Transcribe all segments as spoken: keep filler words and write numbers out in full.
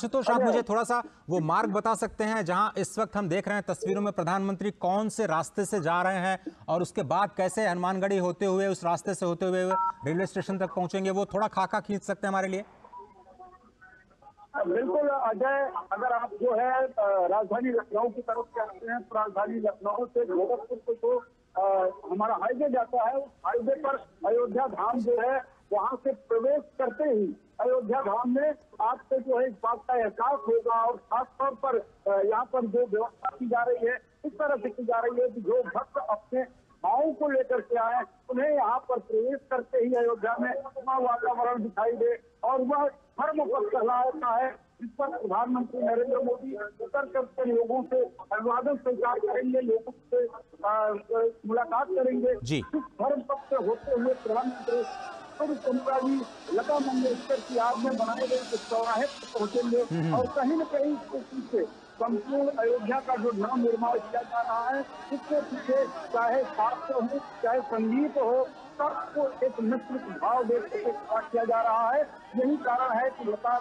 आशुतोष, आप मुझे थोड़ा सा वो मार्ग बता सकते हैं जहां इस वक्त हम देख रहे हैं तस्वीरों में प्रधानमंत्री कौन से रास्ते से जा रहे हैं और उसके बाद कैसे हनुमानगढ़ी होते हुए उस रास्ते से होते हुए रेलवे स्टेशन तक पहुंचेंगे, वो थोड़ा खाका खींच सकते हैं हमारे लिए? बिल्कुल अजय, अगर आप जो है राजधानी लखनऊ की तरफ से आते हैं तो राजधानी लखनऊ से गोरखपुर को जो हमारा हाईवे जाता है, उस हाईवे पर अयोध्या धाम जो है वहां से प्रवेश करते ही अयोध्या धाम में आपको जो है इस बात का एहसास होगा। और खासतौर पर यहाँ पर जो व्यवस्था की जा रही है इस तरह से की जा रही है कि जो भक्त अपने भावों को लेकर के आए उन्हें यहाँ पर प्रवेश करते ही अयोध्या में अपना वातावरण दिखाई दे और वह धर्म पर कहलाता है, जिस पर प्रधानमंत्री नरेंद्र मोदी उतर करके लोगों से अभिवादन स्वीकार करेंगे, लोगों से मुलाकात करेंगे। जी। इस धर्म पक्ष से होते हुए प्रधानमंत्री जी लता मंगेशकर की याद में बनाए गए इस चौराहे पर पहुंचेंगे और कहीं न कहीं इसके पीछे संपूर्ण अयोध्या का जो नव निर्माण किया जा रहा है इसके पीछे चाहे शास्त्र हो चाहे संगीत हो सबको एक मिश्रित भाव देकर किया जा रहा है। यही कारण है कि लता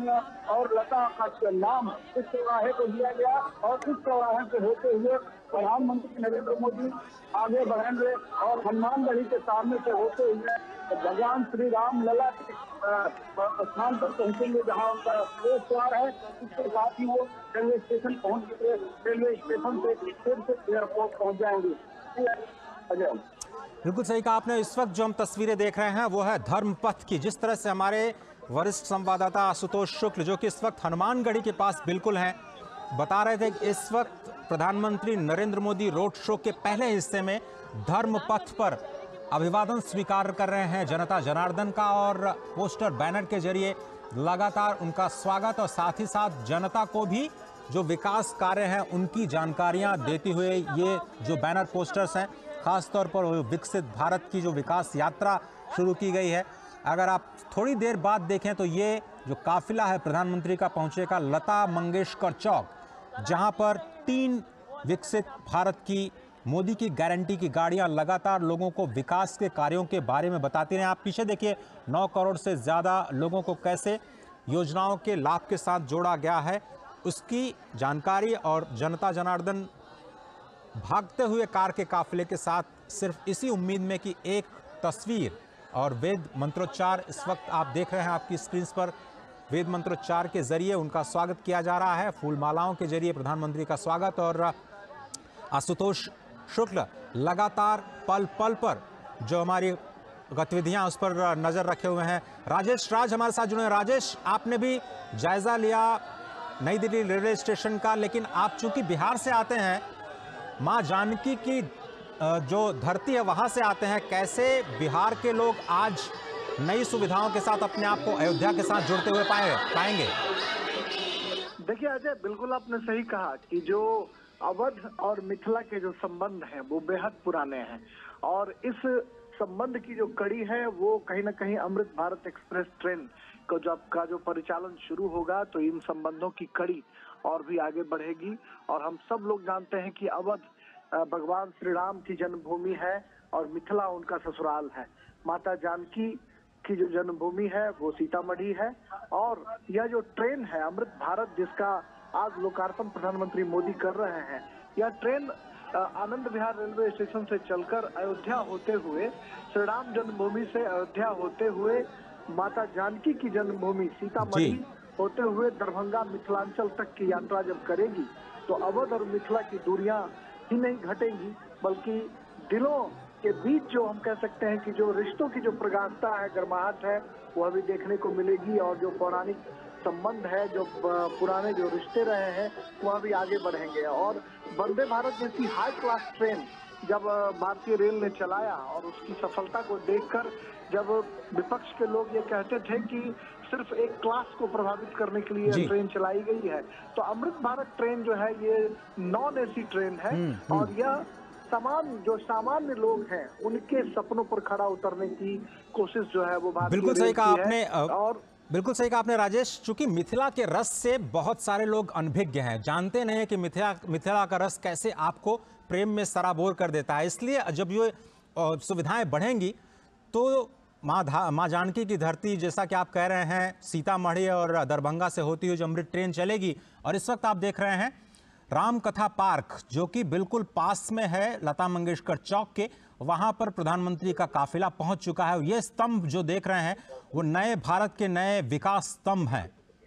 और लता का नाम इस चौराहे को दिया गया और इस चौराहे से होते हुए प्रधानमंत्री नरेंद्र मोदी आगे बढ़ेंगे और हनुमानगढ़ी के सामने से होते हुए भगवान श्री राम लला के स्थान पर पहुंचेंगे जहां उनका प्रवेश द्वार है। इसके साथ ही वो रेलवे स्टेशन पहुंच रेलवे स्टेशन से फिर से एयरपोर्ट पहुंच जाएंगे। अजय, बिल्कुल सही कहा आपने। इस वक्त जो हम तस्वीरें देख रहे हैं वो है धर्मपथ की, जिस तरह से हमारे वरिष्ठ संवाददाता आशुतोष शुक्ल जो कि इस वक्त हनुमानगढ़ी के पास बिल्कुल हैं, बता रहे थे कि इस वक्त प्रधानमंत्री नरेंद्र मोदी रोड शो के पहले हिस्से में धर्मपथ पर अभिवादन स्वीकार कर रहे हैं जनता जनार्दन का और पोस्टर बैनर के जरिए लगातार उनका स्वागत और साथ ही साथ जनता को भी जो विकास कार्य हैं उनकी जानकारियां देते हुए ये जो बैनर पोस्टर्स हैं, खासतौर पर विकसित भारत की जो विकास यात्रा शुरू की गई है। अगर आप थोड़ी देर बाद देखें तो ये जो काफिला है प्रधानमंत्री का पहुंचेगा लता मंगेशकर चौक, जहां पर तीन विकसित भारत की मोदी की गारंटी की गाड़ियां लगातार लोगों को विकास के कार्यों के बारे में बताती रहे। आप पीछे देखिए नौ करोड़ से ज़्यादा लोगों को कैसे योजनाओं के लाभ के साथ जोड़ा गया है, उसकी जानकारी और जनता जनार्दन भागते हुए कार के काफिले के साथ सिर्फ इसी उम्मीद में कि एक तस्वीर और वेद मंत्रोच्चार इस वक्त आप देख रहे हैं आपकी स्क्रीन पर, वेद मंत्रोच्चार के जरिए उनका स्वागत किया जा रहा है, फूल मालाओं के जरिए प्रधानमंत्री का स्वागत। और आशुतोष शुक्ल लगातार पल पल पर जो हमारी गतिविधियां उस पर नजर रखे हुए हैं। राजेश राज हमारे साथ जुड़े हैं। राजेश, आपने भी जायजा लिया नई दिल्ली रेलवे स्टेशन का, लेकिन आप चूंकि बिहार से आते हैं, मां जानकी की जो धरती है वहां से आते हैं, कैसे बिहार के लोग आज नई सुविधाओं के साथ अपने आप को अयोध्या के साथ जुड़ते हुए पाए पाएंगे? देखिए अजय, बिल्कुल आपने सही कहा कि जो अवध और मिथिला के जो संबंध हैं वो बेहद पुराने हैं और इस संबंध की जो कड़ी है वो कहीं ना कहीं अमृत भारत एक्सप्रेस ट्रेन को जब का जो परिचालन शुरू होगा तो इन संबंधों की कड़ी और भी आगे बढ़ेगी। और हम सब लोग जानते हैं कि अवध भगवान श्री राम की जन्मभूमि है और मिथिला उनका ससुराल है। माता जानकी की जो जन्मभूमि है वो सीतामढ़ी है और यह जो ट्रेन है अमृत भारत जिसका आज लोकार्पण प्रधानमंत्री मोदी कर रहे हैं, यह train Anand Vihar railway station से चलकर अयोध्या होते हुए श्री राम जन्मभूमि से अयोध्या होते हुए माता जानकी की जन्मभूमि सीतामढ़ी होते हुए दरभंगा मिथिलांचल तक की यात्रा जब करेगी तो अवध और मिथिला की दूरियां ही नहीं घटेंगी बल्कि दिलों के बीच जो हम कह सकते हैं कि जो रिश्तों की जो प्रगाढ़ता है, गर्माहट है, वह भी देखने को मिलेगी और जो पौराणिक संबंध है, जो पुराने जो रिश्ते रहे हैं वह भी आगे बढ़ेंगे। और वंदे भारत जैसी हाई क्लास ट्रेन जब भारतीय रेल ने चलाया और उसकी सफलता को देखकर जब विपक्ष के लोग ये कहते थे कि सिर्फ एक क्लास को प्रभावित करने के लिए ट्रेन चलाई गई है, तो अमृत भारत ट्रेन जो है ये नॉन एसी ट्रेन है और यह तमाम जो सामान्य लोग हैं उनके सपनों पर खड़ा उतरने की कोशिश जो है वो भारतीय बिल्कुल सही कहा आपने और बिल्कुल सही कहा आपने राजेश। चूंकि मिथिला के रस से बहुत सारे लोग अनभिज्ञ हैं, जानते नहीं है कि मिथिला मिथिला का रस कैसे आपको प्रेम में सराबोर कर देता है, इसलिए जब ये सुविधाएं बढ़ेंगी तो माँ धा माँ जानकी की धरती, जैसा कि आप कह रहे हैं, सीतामढ़ी और दरभंगा से होती हुई जो अमृत ट्रेन चलेगी। और इस वक्त आप देख रहे हैं राम कथा पार्क, जो कि बिल्कुल पास में है लता मंगेशकर चौक के, वहां पर प्रधानमंत्री का काफिला पहुंच चुका है। ये स्तंभ जो देख रहे हैं वो नए भारत के नए विकास स्तंभ हैं।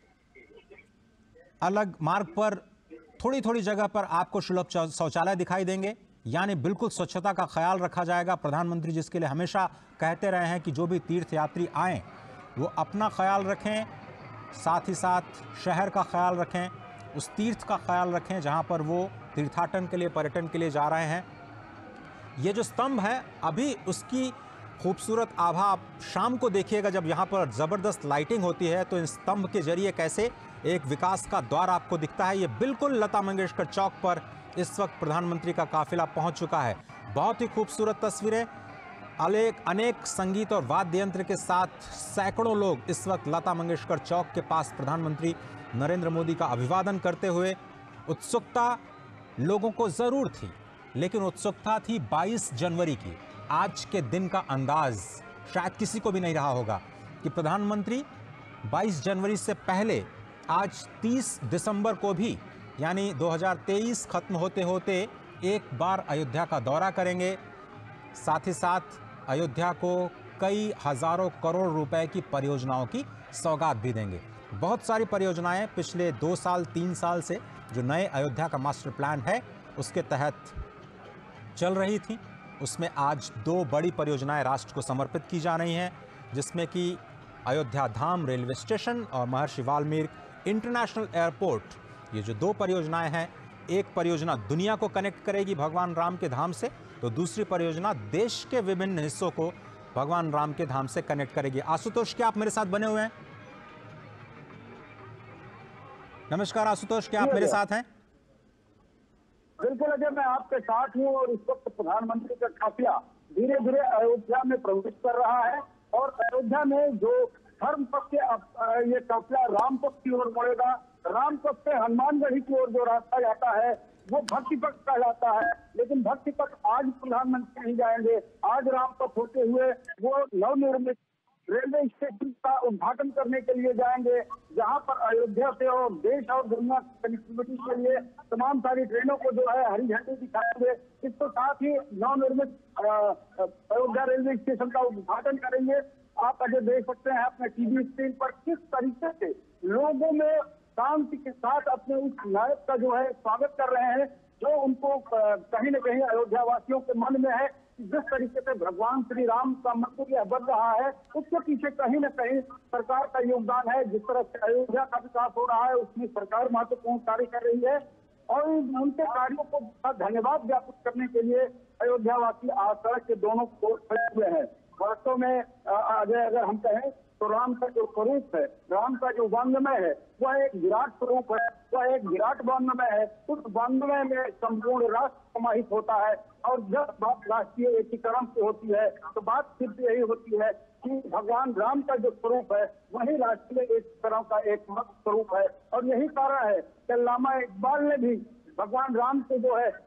अलग मार्ग पर थोड़ी थोड़ी जगह पर आपको सुलभ शौचालय दिखाई देंगे, यानी बिल्कुल स्वच्छता का ख्याल रखा जाएगा। प्रधानमंत्री जिसके लिए हमेशा कहते रहे हैं कि जो भी तीर्थयात्री आएं वो अपना ख्याल रखें, साथ ही साथ शहर का ख्याल रखें, उस तीर्थ का ख्याल रखें जहां पर वो तीर्थाटन के लिए, पर्यटन के लिए जा रहे हैं। ये जो स्तंभ है, अभी उसकी खूबसूरत आभा आप शाम को देखिएगा जब यहाँ पर ज़बरदस्त लाइटिंग होती है, तो इन स्तंभ के जरिए कैसे एक विकास का द्वार आपको दिखता है। ये बिल्कुल लता मंगेशकर चौक पर इस वक्त प्रधानमंत्री का काफिला पहुंच चुका है। बहुत ही खूबसूरत तस्वीरें, अनेक अनेक संगीत और वाद्य यंत्र के साथ सैकड़ों लोग इस वक्त लता मंगेशकर चौक के पास प्रधानमंत्री नरेंद्र मोदी का अभिवादन करते हुए। उत्सुकता लोगों को जरूर थी, लेकिन उत्सुकता थी बाईस जनवरी की। आज के दिन का अंदाज शायद किसी को भी नहीं रहा होगा कि प्रधानमंत्री बाईस जनवरी से पहले आज तीस दिसंबर को भी, यानी दो हज़ार तेईस खत्म होते होते एक बार अयोध्या का दौरा करेंगे। साथ ही साथ अयोध्या को कई हजारों करोड़ रुपए की परियोजनाओं की सौगात भी देंगे। बहुत सारी परियोजनाएं पिछले दो साल तीन साल से जो नए अयोध्या का मास्टर प्लान है उसके तहत चल रही थी, उसमें आज दो बड़ी परियोजनाएं राष्ट्र को समर्पित की जा रही हैं, जिसमें कि अयोध्या धाम रेलवे स्टेशन और महर्षि वाल्मीकि इंटरनेशनल एयरपोर्ट। ये जो दो परियोजनाएं हैं, एक परियोजना दुनिया को कनेक्ट करेगी भगवान राम के धाम से, तो दूसरी परियोजना देश के विभिन्न हिस्सों को भगवान राम के धाम से कनेक्ट करेगी। आशुतोष, क्या आप मेरे साथ बने हुए हैं? नमस्कार आशुतोष, क्या आप मेरे साथ हैं? बिल्कुल अजय, मैं आपके साथ हूँ और इस वक्त प्रधानमंत्री का काफिला धीरे धीरे अयोध्या में प्रवेश कर रहा है और अयोध्या में जो धर्म पक्ष के ये काफिला राम पक्ष की ओर मुड़ेगा। राम पक्ष से हनुमानगढ़ी की ओर जो रास्ता जाता है वो भक्ति पथ कहलाता है, लेकिन भक्ति पथ आज प्रधानमंत्री नहीं जाएंगे। आज राम पथ होते हुए वो नवनिर्मित रेलवे स्टेशन का उद्घाटन करने के लिए जाएंगे, जहां पर अयोध्या से और देश और दुनिया की कनेक्टिविटी के लिए तमाम सारी ट्रेनों को जो है हरी झंडी दिखाएंगे। इसके साथ ही नवनिर्मित अयोध्या रेलवे स्टेशन का उद्घाटन करेंगे। आप अजय देख सकते हैं अपने टीवी स्क्रीन पर किस तरीके से लोगों में शांति के साथ अपने उस नायक का जो है स्वागत कर रहे हैं, जो उनको कहीं न कहीं अयोध्या वासियों के मन में है। जिस तरीके से भगवान श्री राम का मंदिर बढ़ रहा है, उसके पीछे कहीं न कहीं सरकार का योगदान है। जिस तरह से अयोध्या का विकास हो रहा है, उसमें सरकार महत्वपूर्ण कार्य कर रही है और उनके कार्यों को धन्यवाद ज्ञापित करने के लिए अयोध्या वासी आज सड़क के दोनों ओर खड़े हुए हैं। वास्तव में अजय, अगर हम कहें तो राम का जो स्वरूप है, राम का जो वांग्मय है, वह एक विराट स्वरूप है, वह एक विराट वांग्मय है। उस वांग्मय में संपूर्ण राष्ट्र समाहित होता है और जब बात राष्ट्रीय एकीकरण की होती है तो बात सिर्फ यही होती है कि भगवान राम का जो स्वरूप है वही राष्ट्रीय एकीकरण का एक मुख्य स्वरूप है। और यही कारण है कि अल्लामा इकबाल ने भी भगवान राम को जो है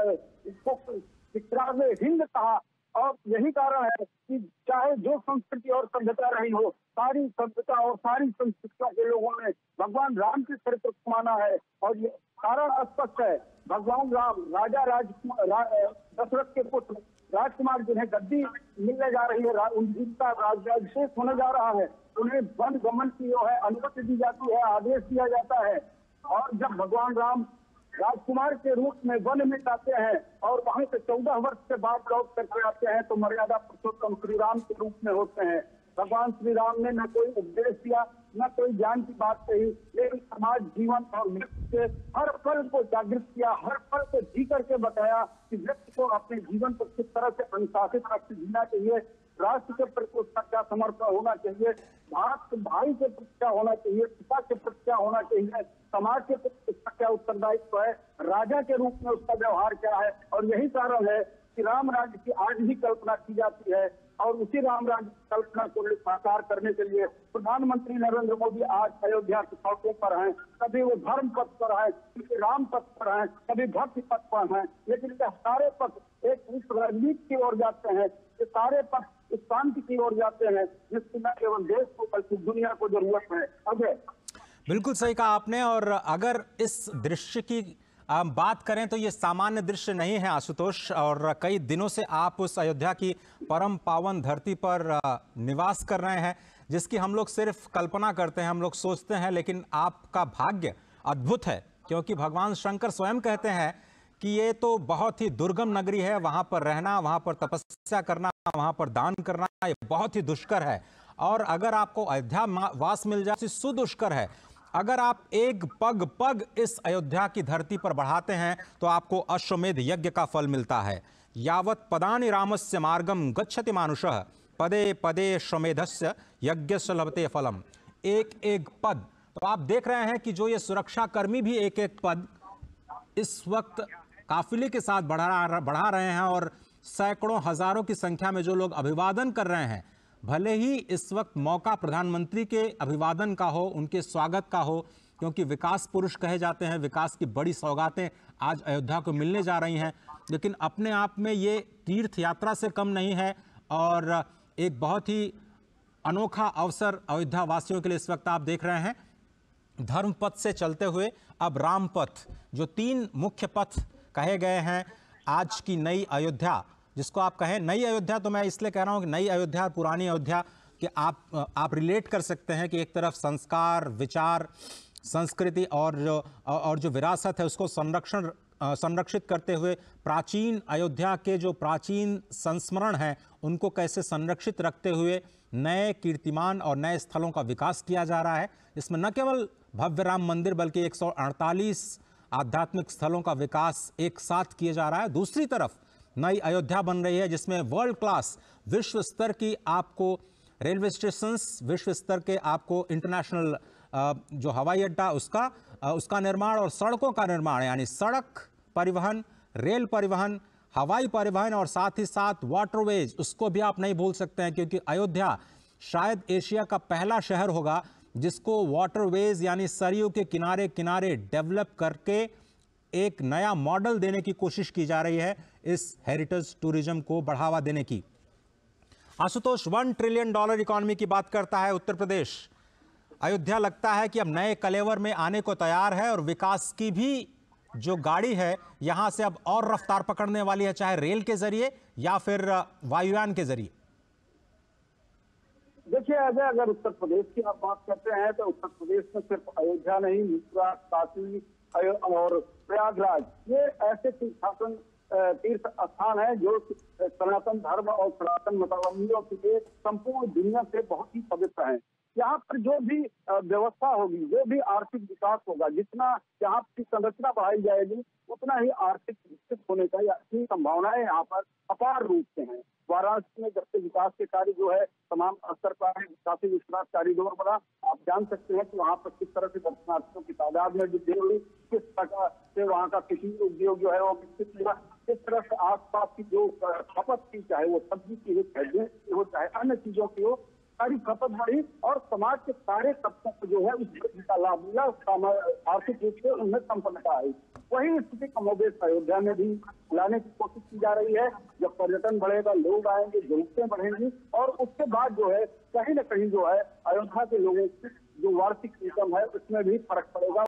इसको इकरार हिंद कहा। और यही कारण है कि चाहे जो संस्कृति और सभ्यता रही हो, सारी सभ्यता और सारी संस्कृतियों के लोगों ने भगवान राम के चरित्र को माना है। और ये कारण स्पष्ट है, भगवान राम राजा राजकुमार रा, दशरथ के पुत्र राजकुमार जिन्हें गद्दी मिलने जा रही है, उनका राज्याभिषेक होने जा रहा है, उन्हें वन गमन की जो है अनुमति दी जाती है, आदेश दिया जाता है। और जब भगवान राम राजकुमार के रूप में वन में जाते हैं और वहां से चौदह वर्ष के बाद लौट करके आते हैं तो मर्यादा पुरुषोत्तम श्री राम के रूप में होते हैं। भगवान श्री राम ने न कोई उपदेश दिया, न कोई ज्ञान की बात कही, लेकिन समाज, जीवन और मृत्यु से हर पल को जागृत किया, हर पल को जी करके बताया कि व्यक्ति को अपने जीवन को किस तरह से अनुशासित रख जीना चाहिए, राष्ट्र के प्रति उसका क्या समर्पण होना चाहिए, भारत भाई के प्रति क्या होना चाहिए, पिता के प्रति क्या होना चाहिए, समाज के प्रति उसका क्या उत्तरदायित्व है, राजा के रूप में उसका व्यवहार क्या है। और यही कारण है कि राम राज्य की आज भी कल्पना की जाती है और उसी राम राज्य की कल्पना को साकार करने के लिए प्रधानमंत्री नरेंद्र मोदी आज अयोध्या के सड़कों पर हैं। कभी वो धर्म पथ पर है, कभी राम पथ पर है, कभी भक्ति पथ पर है, लेकिन ये सारे पथ एक राजनीति की ओर जाते हैं। ये सारे पथ इस शांति की ओर जाते हैं जिसकी न केवल देश को बल्कि दुनिया को जरूरत है। अजय, बिल्कुल सही कहा आपने। और अगर इस दृश्य की हम बात करें तो ये सामान्य दृश्य नहीं है आशुतोष, और कई दिनों से आप उस अयोध्या की परम पावन धरती पर निवास कर रहे हैं, जिसकी हम लोग सिर्फ कल्पना करते हैं, हम लोग सोचते हैं, लेकिन आपका भाग्य अद्भुत है, क्योंकि भगवान शंकर स्वयं कहते हैं कि ये तो बहुत ही दुर्गम नगरी है, वहां पर रहना, वहां पर तपस्या करना, वहां पर दान करना, ये बहुत ही दुष्कर है। और अगर आपको अयोध्या वास मिल जाए तो सुदुष्कर है। अगर आप एक पग पग इस अयोध्या की धरती पर बढ़ाते हैं तो आपको अश्वमेध यज्ञ का फल मिलता है। यावत् पदानि रामस्य मार्गम गच्छति मानुषः पदे पदे श्वमेधस्य यज्ञस्य लभते फलम। एक एक पद, तो आप देख रहे हैं कि जो ये सुरक्षा कर्मी भी एक एक पद इस वक्त काफिले के साथ बढ़ा बढ़ा रहे हैं, और सैकड़ों हजारों की संख्या में जो लोग अभिवादन कर रहे हैं। भले ही इस वक्त मौका प्रधानमंत्री के अभिवादन का हो, उनके स्वागत का हो, क्योंकि विकास पुरुष कहे जाते हैं, विकास की बड़ी सौगातें आज अयोध्या को मिलने जा रही हैं, लेकिन अपने आप में ये तीर्थ यात्रा से कम नहीं है और एक बहुत ही अनोखा अवसर अयोध्या वासियों के लिए इस वक्त आप देख रहे हैं। धर्म पथ से चलते हुए अब राम पथ, जो तीन मुख्य पथ कहे गए हैं आज की नई अयोध्या, जिसको आप कहें नई अयोध्या, तो मैं इसलिए कह रहा हूं कि नई अयोध्या और पुरानी अयोध्या कि आप आप रिलेट कर सकते हैं कि एक तरफ संस्कार, विचार, संस्कृति और जो और जो विरासत है उसको संरक्षण संरक्षित करते हुए प्राचीन अयोध्या के जो प्राचीन संस्मरण हैं उनको कैसे संरक्षित रखते हुए नए कीर्तिमान और नए स्थलों का विकास किया जा रहा है। इसमें न केवल भव्य राम मंदिर बल्कि एक सौ अड़तालीस आध्यात्मिक स्थलों का विकास एक साथ किया जा रहा है। दूसरी तरफ नई अयोध्या बन रही है जिसमें वर्ल्ड क्लास, विश्व स्तर की आपको रेलवे स्टेशंस, विश्व स्तर के आपको इंटरनेशनल जो हवाई अड्डा उसका उसका निर्माण और सड़कों का निर्माण, यानी सड़क परिवहन, रेल परिवहन, हवाई परिवहन और साथ ही साथ वाटरवेज, उसको भी आप नहीं भूल सकते हैं, क्योंकि अयोध्या शायद एशिया का पहला शहर होगा जिसको वाटरवेज यानी सरयू के किनारे किनारे डेवलप करके एक नया मॉडल देने की कोशिश की जा रही है इस हेरिटेज टूरिज्म को बढ़ावा देने की। Ashutosh, one trillion dollar economy की बात करता है उत्तर प्रदेश। अयोध्या लगता है कि अब नए कलेवर में आने को तैयार है और विकास की भी जो गाड़ी है यहां से अब और रफ्तार पकड़ने वाली है, चाहे रेल के जरिए या फिर वायुयान के जरिए। देखिए अजय, अगर उत्तर प्रदेश की आप बात करते हैं तो उत्तर प्रदेश में सिर्फ अयोध्या नहीं, मथुरा, काशी और प्रयागराज ये ऐसे तीर्थाटन तीर्थ स्थान है जो सनातन धर्म और सनातन मतावलंबियों के लिए संपूर्ण दुनिया से बहुत ही पवित्र है। यहाँ पर जो भी व्यवस्था होगी, जो भी आर्थिक विकास होगा, जितना यहाँ की संरचना बढ़ाई जाएगी उतना ही आर्थिक विकसित होने का की संभावनाएं यहाँ पर अपार रूप से हैं। वाराणसी में जब से विकास के कार्य जो है तमाम स्तर पर है, काशी विश्वनाथ कॉरिडोर बना, आप जान सकते हैं कि वहाँ पर किस तरह से दर्शनार्थियों की तादाद में वृद्धि हुई, किस प्रकार से वहाँ का कृषि उद्योग जो है वो विकसित हुआ, किस तरह से आसपास की जो खपत की, चाहे वो सब्जी की हो, चाहे अन्य चीजों की हो, सारी खपत बढ़ी और समाज के सारे तबकों को जो है उस का लाभ मिला, आर्थिक रूप से उन्हें संपन्नता आई। वही स्थिति कमोबेश अयोध्या में भी लाने की कोशिश की जा रही है। जब पर्यटन बढ़ेगा, लोग आएंगे, जरूरतें बढ़ेंगी और उसके बाद जो है कहीं न कहीं जो है अयोध्या के लोगों की जो वार्षिक इनकम है उसमें भी फर्क पड़ेगा।